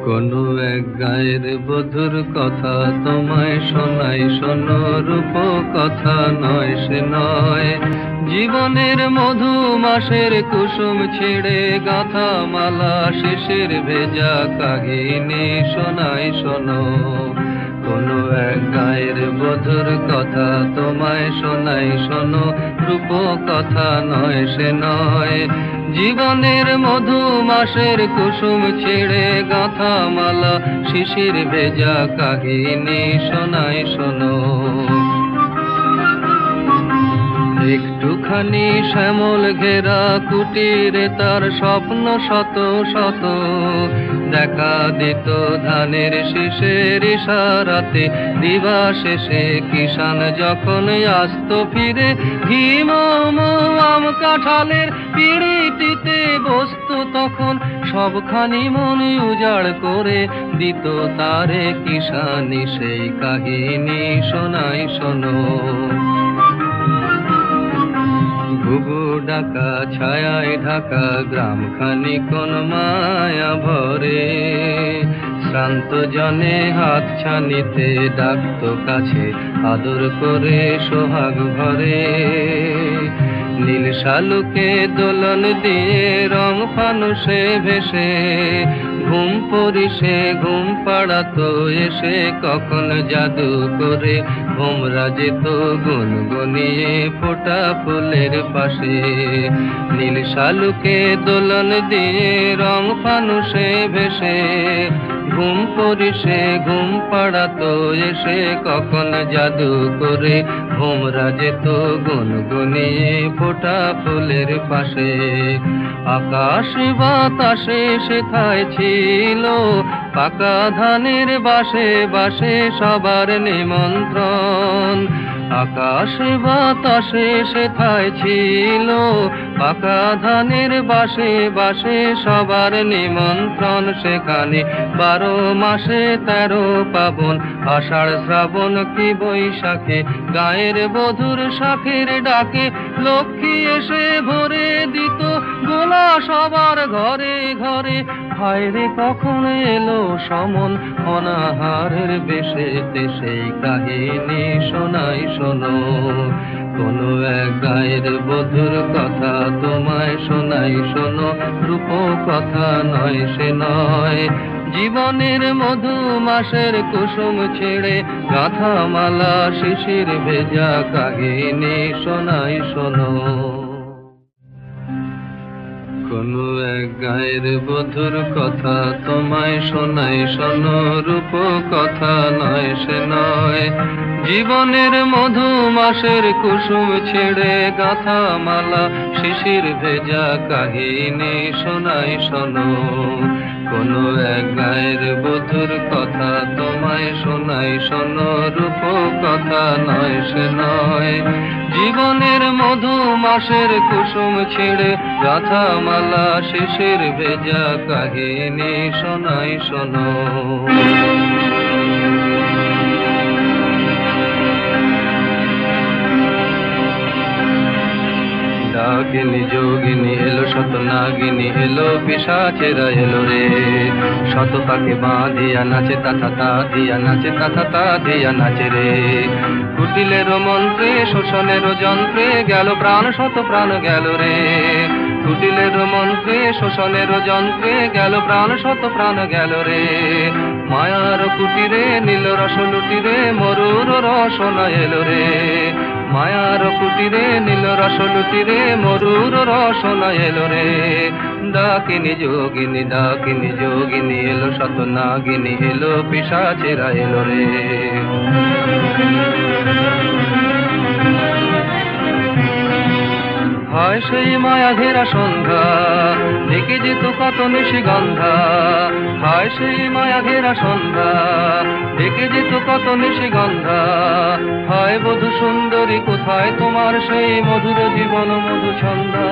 কোনো এক গায়ের বধুর কথা তোমায় শোনাই, শোনো রূপ কথা নয় সে নয়। জীবনের মধু মাসের কুসুম ছিঁড়ে গাঁথা মালা শিশির ভেজা কাহিনী শোনাই শোনো। কোনো এক গায়ের বধুর কথা তোমায় শোনাই, শোনো রূপ কথা নয় সে নয়। জীবনের মধু মাসের কুসুম ছিঁড়ে গাঁথা মালা শিশির ভেজা কাহিনী শোনাই শোনো। একটুখানি শ্যামল ঘেরা কুটিরে তার স্বপ্ন শত শত, দেখা দিত ধানের শীষের ইশারাতে দিবা শেষে কিষান যখন আসত ফিরে। ঘিম আম কাঁঠালের পিঁড়িটিতে বসতো তখন সবখানি মন উজাড় করে দিত তারে কিষানি সেই কাহিনী শোনাই শোনো। ঘুঘু ডাকা ছায়ায় ঢাকা গ্রামখানি কোন মায়া ভরে, শ্রান্ত জনে হাত ছানিতে ডাকতো কাছে আদর করে সোহাগ ভরে। নীল শালুকে দোলন দিয়ে রং ফানুষে ভেসে ঘুম পরিশে ঘুম পাড়াতো এসে কখন জাদু করে ভোমরা যেত গুনগুনিয়ে ফোটা ফুলের পাশে। নীল শালুকে দোলন দিয়ে রং ফানুষে ভেসে ঘুম পরিশে ঘুম পাড়াতো এসে কখন জাদু করে ভোমরা যেত গুনগুনিয়ে ফোটা ফুলের পাশে। আকাশ বাতাসে সেথায় ছিল পাকা ধানের বাসে বাসে সবার নিমন্ত্রণ। আকাশ বাতাসে সেথায় ছিল পাকা ধানের বাসে বাসে সবার নিমন্ত্রণ। সেখানে 12 মাসে 13 পাবন, আষাঢ় শ্রাবণ কি বৈশাখে গায়ের বধুর শাখের ডাকে লক্ষ্মী এসে ভরে দিত গোলা সবার ঘরে ঘরে। হায়রে কখন এলো সমন অনাহারের বেশেতে সেই কাহিনী শোনাই শোনো। কোনো এক গায়ের বধুর কথা তোমায় শোনাই শোনো, রূপ কথা নয় সে নয়। জীবনের মধু মাসের কুসুম ছেড়ে গাঁথা মালা শিশির ভেজা কাহিনী শোনাই শোনো। কোনো এক গায়ের বধুর কথা তোমায় শোনাই শোনো, রূপ কথা নয় সে নয়। জীবনের মধু মাসের কুসুম ছেড়ে গাঁথা মালা শিশির ভেজা কাহিনী শোনাই শোনো। কোনো এক গায়ের বধুর কথা তোমায় শোনাই শোনো, রূপ কথা নয় সে নয়। জীবনের মধু মাসের কুসুম ছেড়ে গাঁথা মালা শিশির ভেজা কাহিনী শোনাই শোনো। ডাকিনী যোগিনী এলো শত নাগিনী এলো পিশাচেরা এলো রে। শত পাকে বাঁধিয়া নাচে তাথা তা দিয়া নাচে তাথা তা দিয়া নাচে রে। কুটিলের মন্ত্রে শোষণের যন্ত্রে গেল প্রাণ শত প্রাণ গেল রে। কুটিলের মন্ত্রে শোষণের যন্ত্রে গেল প্রাণ শত প্রাণ গেল রে। মায়ার কুটিরে নীল রস লুটিরে মরুর রসনা এলো রে। মায়ার কুটিরে নীল রস লুটিরে মরুর রসনা এলো রে। ডাকিনী যোগিনী এলো শত নাগিনী এলো পিশাচেরা এলো রে। হয় সেই মায়া ঘেরা সন্ধ্যা দেখে যেত কত নিশিগন্ধা। হয় সেই মায়া ঘেরা সন্ধ্যা দেখে যেত কত নিশিগন্ধা। হয় বধূ সুন্দরী কোথায় তোমার সেই মধুর জীবন মধু ছন্দা।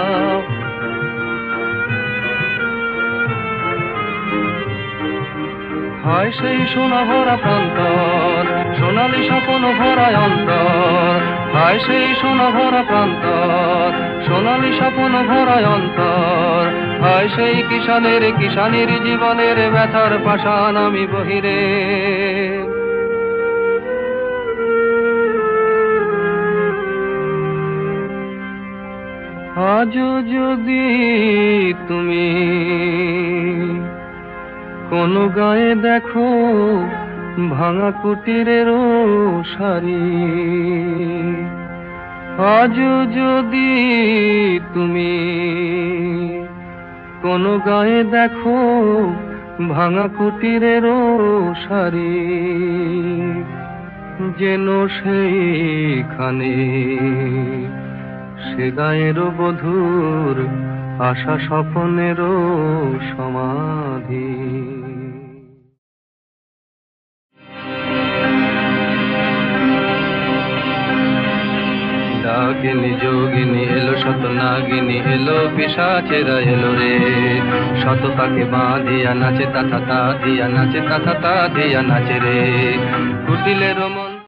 হয় সেই সোনা ভরা প্রান্তর সোনালি স্বপ্ন ভরা অন্তর। হয় সেই সোনা ভরা প্রান্তর সোনালি স্বপ্ন ভরা অন্তর। হয় সেই কিষানের জীবনের ব্যথার পাষাণ আমি বহিরে। আজও যদি তুমি কোন গায়ে দেখো ভাঙা কুটিরেরও সারি, আজও যদি তুমি কোন গায়ে দেখো ভাঙা কুটিরেরও সারি, যেন সেইখানে সে গায়েরও বধূর আশা স্বপনেরও সমাধি। ডাকিনী যোগিনী এলো শত নাগিনী এলো পিশাচেরা এলো রে, শত তাকে বাঁধিয়া নাচে তাথা তা দিয়া নাচে তাথা তা দিয়া নাচে রে, কুটিলের মন